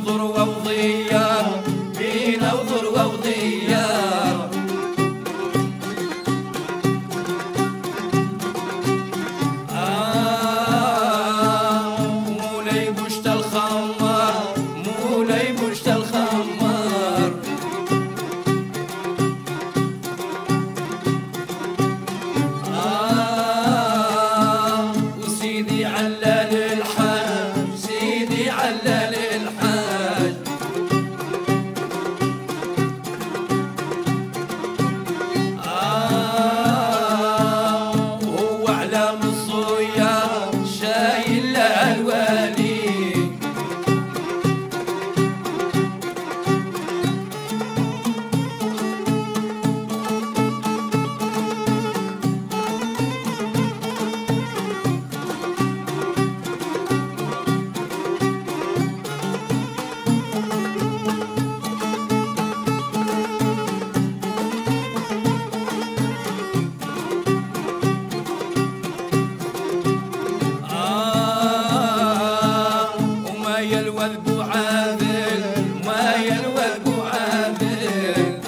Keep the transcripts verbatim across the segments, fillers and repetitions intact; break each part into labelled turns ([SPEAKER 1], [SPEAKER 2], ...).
[SPEAKER 1] وذروة وضيار بينا وذروة وضيار آه مولاي بوشت الخمار مولاي بوشت الخمار آه وسيدي علال الحاج سيدي علال الحاج آه وهو علام الصيام شايل له الوالي الوذب عادل ما الوذب عادل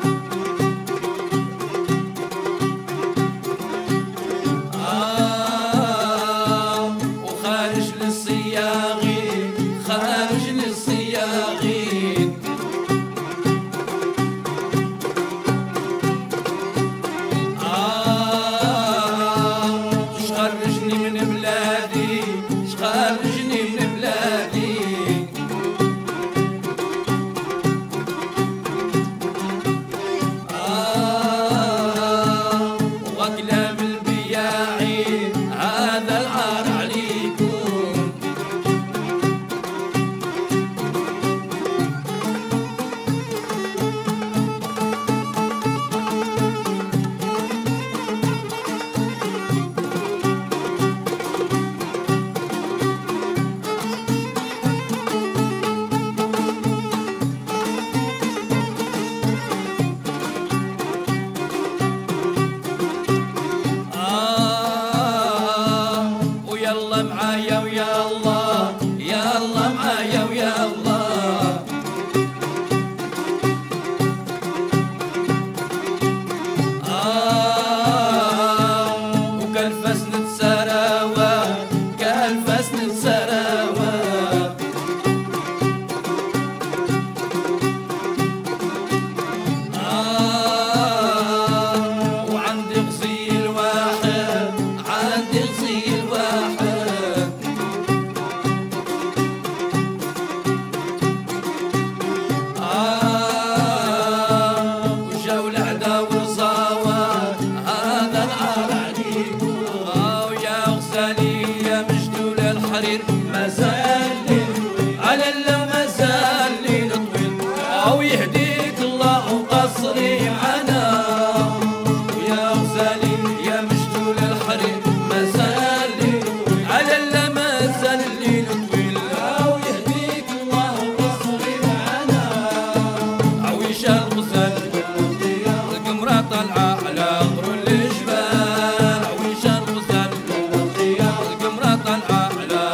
[SPEAKER 1] آه وخارج للصياغين خارج للصياغين آه شخرجني من بلادي شخرجني من بلادي يلا معايا ويا الله يلا معايا ويا الله آه وكالفاس نتسراوى كالفاس نتسراوى آه وعندي غزيل واحد عندي غزيل واحد مازال على اللو مازال ليل طويل او يهديك الله وقصري معنا ويا غزالي يا مشدول الحرير مازال ليل على اللو مازال ليل طويل او يهديك الله وقصري معنا عويش الغزال القمرة طالعة على غر الجبال عويش الغزال القمرة طالعة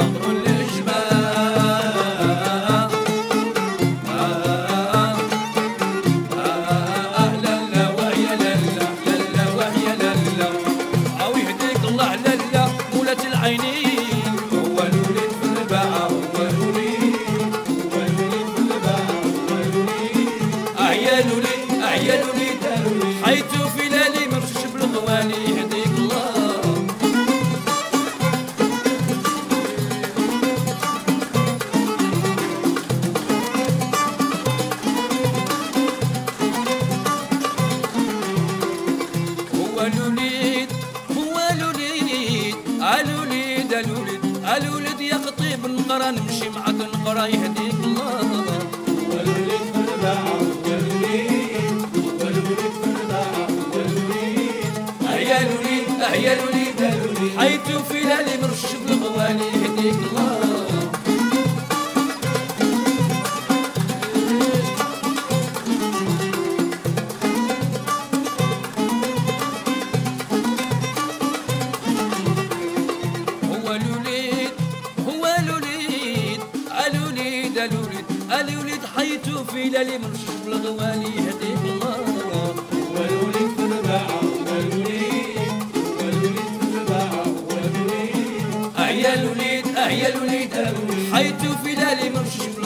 [SPEAKER 1] حيث في ليالي مرشش بالغوالي يهديك الله هو الوليد هو الوليد الوليد الوليد الوليد يا خطيب نقرا نمشي معك نقرا يهديك الله هو الوليد في الباعة يا الوليد يا الوليد حيث في ليالي مرشش بالغوالي يهديك الله الوليد حيتو في لالي مرشش بالغوالي يهديك الله.
[SPEAKER 2] والوليد في الباعة والوليد والوليد في الباعة والوليد
[SPEAKER 1] أهيا الوليد أهيا الوليد حيتو في لالي مرشش